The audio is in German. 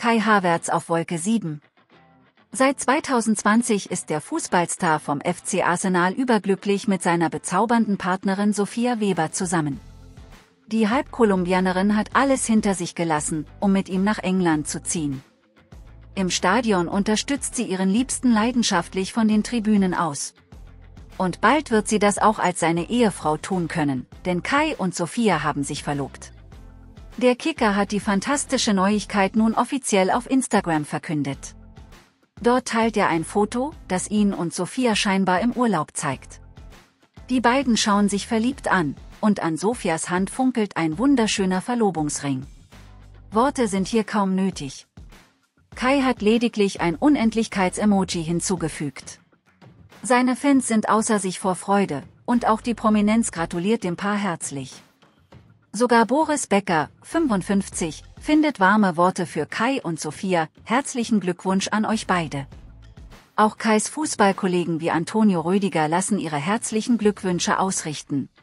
Kai Havertz auf Wolke 7. Seit 2020 ist der Fußballstar vom FC Arsenal überglücklich mit seiner bezaubernden Partnerin Sophia Weber zusammen. Die Halbkolumbianerin hat alles hinter sich gelassen, um mit ihm nach England zu ziehen. Im Stadion unterstützt sie ihren Liebsten leidenschaftlich von den Tribünen aus. Und bald wird sie das auch als seine Ehefrau tun können, denn Kai und Sophia haben sich verlobt. Der Kicker hat die fantastische Neuigkeit nun offiziell auf Instagram verkündet. Dort teilt er ein Foto, das ihn und Sophia scheinbar im Urlaub zeigt. Die beiden schauen sich verliebt an, und an Sophias Hand funkelt ein wunderschöner Verlobungsring. Worte sind hier kaum nötig. Kai hat lediglich ein Unendlichkeits-Emoji hinzugefügt. Seine Fans sind außer sich vor Freude, und auch die Prominenz gratuliert dem Paar herzlich. Sogar Boris Becker, 55, findet warme Worte für Kai und Sophia. Herzlichen Glückwunsch an euch beide. Auch Kais Fußballkollegen wie Antonio Rüdiger lassen ihre herzlichen Glückwünsche ausrichten.